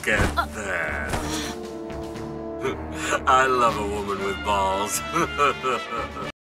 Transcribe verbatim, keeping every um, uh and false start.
Look at that. I love a woman with balls.